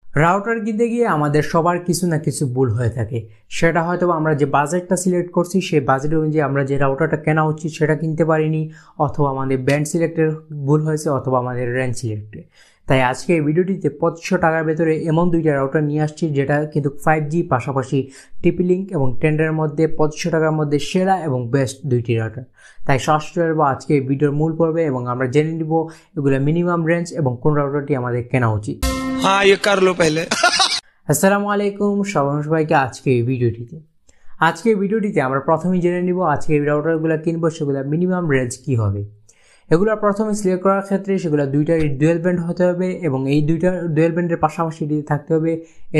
Router কিনতে গিয়ে আমাদের সবার কিছু না কিছু ভুল হয়ে থাকে। সেটা হয়তো আমরা যে বাজেটটা সিলেক্ট করছি সেই বাজেট অনুযায়ী আমরা যে রাউটারটা কেনা উচিত সেটা কিনতে পারিনি, অথবা আমাদের ব্যান্ড সিলেক্টের ভুল হয়েছে, অথবা আমাদের রেঞ্জ সিলেক্টে। তাই আজকে এই ভিডিওটিতে 2500 টাকার ভেতরে এমন দুইটা রাউটার নিয়ে আসছি যেটা কিন্তু 5G পাশাপাশি টিপলিঙ্ক এবং টেন্ডারের মধ্যে 2500 টাকার মধ্যে সেরা এবং বেস্ট দুইটি রাউটার। তাই সরাসরি আসবো আজকে এই ভিডিওর মূল পর্বে এবং আমরা জেনে নিব এগুলো মিনিমাম রেঞ্জ এবং কোন রাউটারটি আমাদের কেনা উচিত। हाँ ये कर लो पहले। আসসালামু আলাইকুম সবাইকে আজকে এই ভিডিওটিতে আমরা প্রথমেই জেনে নিব আজকে এই রাউটারগুলো কিনবো সেগুলো মিনিমাম রেঞ্জ কি হবে। এগুলো প্রথমে সিলেক্ট করার ক্ষেত্রে সেগুলো দুইটার ডুয়েল ব্যান্ড হতে হবে এবং এই দুইটা ডুয়েল ব্যান্ডের পাশাপাশি থাকতে হবে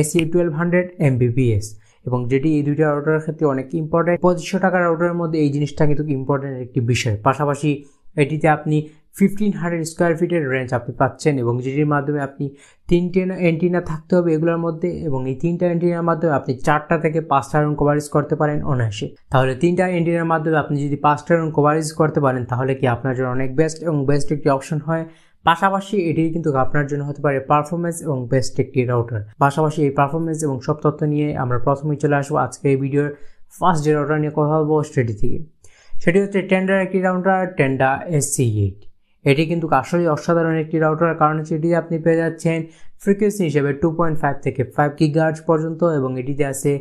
AC1200 Mbps, এবং যেটি এই দুইটা রাউটারের ক্ষেত্রে অনেক ইম্পর্টেন্ট। 2500 টাকার রাউটারের মধ্যে এই জিনিসটা কিন্তু ইম্পর্টেন্ট একটি বিষয়। পাশাপাশি এটিতে আপনি 1500 স্কোয়ার ফিটের রেঞ্জ আপনি পাচ্ছেন এবং যেটির মাধ্যমে আপনি 3টে অ্যান্টিনা থাকতে হবে এগুলোর মধ্যে, এবং এই 3টা অ্যান্টিনার মাধ্যমে আপনি 4টা থেকে 5টা রুম কভারেজ করতে পারেন অনায়াসে। তাহলে 3টা অ্যান্টিনার মাধ্যমে আপনি যদি 5টা রুম কভারেজ করতে পারেন তাহলে কি আপনার জন্য অনেক বেস্ট এবং বেস্ট একটি অপশন হয়। পাশাপাশি এটি কিন্তু আপনার জন্য হতে পারে পারফরমেন্স এবং বেস্ট একটি রাউটার। পাশাপাশি এই পারফরমেন্স এবং সব তথ্য নিয়ে আমরা প্রথমেই চলে আসবো আজকে এই ভিডিওর ফার্স্ট যে রাউটার নিয়ে কথা বলবো সেটি হচ্ছে টেন্ডার একটি রাউটার, টেন্ডা AC8। এটি কিন্তু আসলে অসাধারণ একটি রাউটার, কারণ হচ্ছে এটি আপনি পেয়ে যাচ্ছেন ফ্রিকোয়েন্সি হিসেবে 2.5 থেকে 5 GHz পর্যন্ত, এবং এটিতে আছে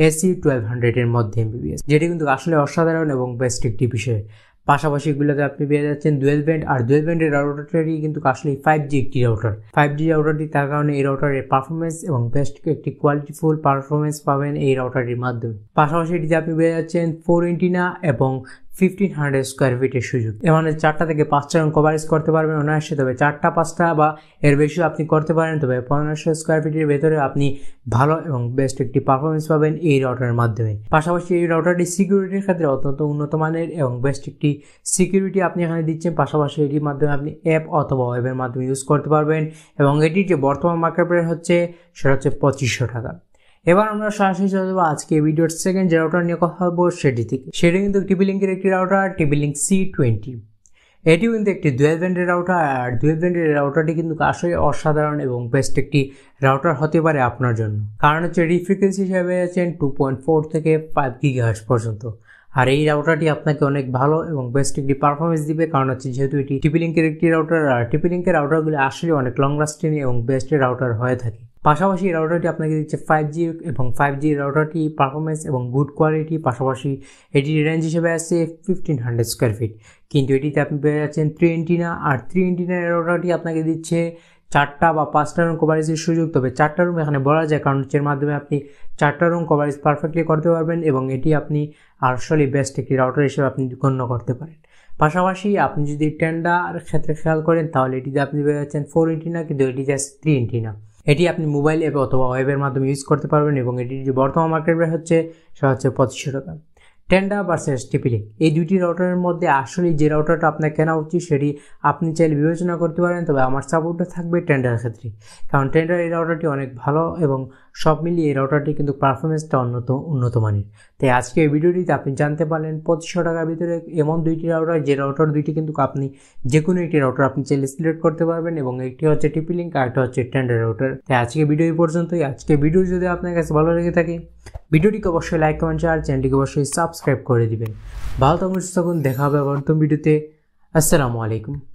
AC1200 এর মধ্যে Mbps, যেটি কিন্তু আসলে অসাধারণ এবং বেস্ট একটি বিষয়। পাশাপাশি এগুলোতে আপনি পেয়ে যাচ্ছেন ডুয়েল ব্যান্ড, আর ডুয়েল ব্যান্ডের রাউটারটি কিন্তু আসলে 5G একটি রাউটার। 5G রাউটারটি তার কারণে এই রাউটারের পারফরমেন্স এবং বেস্ট একটি কোয়ালিটিফুল পারফরমেন্স পাবেন এই রাউটারটির মাধ্যমে। পাশাপাশি এটিতে আপনি পেয়ে যাচ্ছেন 4 অ্যান্টিনা এবং 1500 স্কোয়ার ফিটের সুযোগ। এর মানে 4টা থেকে 5টা রুম কভারেজ করতে পারবেন অনায়াসে, তবে 4টা 5টা বা এর বেশিও আপনি করতে পারেন, তবে 1500 স্কোয়ার ফিটের ভেতরে আপনি ভালো এবং বেস্ট একটি পারফরমেন্স পাবেন এই রাউটারের মাধ্যমে। পাশাপাশি এই রাউটারটি সিকিউরিটির ক্ষেত্রে অত্যন্ত উন্নত মানের এবং বেস্ট একটি সিকিউরিটি আপনি এখানে দিচ্ছেন। পাশাপাশি এটির মাধ্যমে আপনি অ্যাপ অথবা ওয়েবের মাধ্যমে ইউজ করতে পারবেন, এবং এটির যে বর্তমান মার্কেট প্রাইস হচ্ছে সেটা হচ্ছে 2500 টাকা। এবার আমরা সরাসরি চলে যাবো আজকে ভিডিওর সেকেন্ড যে রাউটার নিয়ে কথা বলবো সেটি কিন্তু টিপলিঙ্কের একটি রাউটার, Tplink C20। এটিও কিন্তু একটি ডুয়েল ব্যান্ডের রাউটার, আর ডুয়েল ব্যান্ডের রাউটারটি কিন্তু আসলে অসাধারণ এবং বেস্ট একটি রাউটার হতে পারে আপনার জন্য, কারণ হচ্ছে এটি ফ্রিকোয়েন্সি হিসেবে আছেন 2.4 থেকে 5 GHz পর্যন্ত। আর এই রাউটারটি আপনাকে অনেক ভালো এবং বেস্ট একটি পারফরমেন্স দিবে, কারণ হচ্ছে যেহেতু এটি টিপলিঙ্কের একটি রাউটার, আর টিপলিঙ্কের রাউটারগুলো আসলে অনেক লং লাস্টিং এবং বেস্ট রাউটার হয়ে থাকে। পাশাপাশি এই রাউটারটি আপনাকে দিচ্ছে 5G, এবং 5G রাউটারটি পারফরমেন্স এবং গুড কোয়ালিটি। পাশাপাশি এটির রেঞ্জ হিসেবে আছে 1500 স্কোয়ার ফিট, কিন্তু এটিতে আপনি পেয়ে যাচ্ছেন 3 অ্যান্টিনা, আর 3 অ্যান্টিনার রাউটারটি আপনাকে দিচ্ছে 4টা বা 5টা রুম কভারেজের সুযোগ। তবে 4টা রুম এখানে বলা যায়, কারণ এর মাধ্যমে আপনি 4টা রুম কভারেজ পারফেক্টলি করতে পারবেন, এবং এটি আপনি আসলে বেস্ট একটি রাউটার হিসেবে আপনি গণ্য করতে পারেন। পাশাপাশি আপনি যদি টেন্ডার ক্ষেত্রে খেয়াল করেন তাহলে এটিতে আপনি পেয়ে যাচ্ছেন 4 অ্যান্টিনা, কিন্তু এটিতে আছে 3 অ্যান্টিনা। এটি আপনি মোবাইল অ্যাপ অথবা ওয়েবের মাধ্যমে ইউজ করতে পারবেন, এবং এটির যে বর্তমান মার্কেট প্রাইস হচ্ছে সেটা হচ্ছে 2500 টাকা। টেন্ডা ভার্সেস টিপলিঙ্ক, এই দুইটি রাউটারের মধ্যে আসলে যে রাউটারটা আপনার কেনা উচিত সেটি আপনি চাইলে বিবেচনা করতে পারেন, তবে আমার সাপোর্টটা থাকবে টেন্ডার ক্ষেত্রে, কারণ টেন্ডার এই রাউটারটি অনেক ভালো এবং সব মিলিয়ে এই রাউটারটি কিন্তু পারফরমেন্সটা উন্নত মানের। তাই আজকে এই ভিডিওটিতে আপনি জানতে পারলেন 2500 টাকার ভিতরে এমন দুইটি রাউটার, যে রাউটার দুইটি কিন্তু আপনি যে কোনো একটি রাউটার আপনি চাইলে সিলেক্ট করতে পারবেন, এবং একটি হচ্ছে টিপলিঙ্ক আর একটা হচ্ছে টেন্ডার রাউটার। তাই আজকে ভিডিও এই পর্যন্তই। আজকে ভিডিও যদি আপনার কাছে ভালো লেগে থাকে ভিডিওটিকে অবশ্যই লাইক কমেন্ট আর চ্যানেলটিকে অবশ্যই সাবস্ক্রাইব করে দিবেন। ভালো থাকুন, সুস্থ থাকুন, দেখা হবে আবার নতুন ভিডিওতে। আসসালামু আলাইকুম।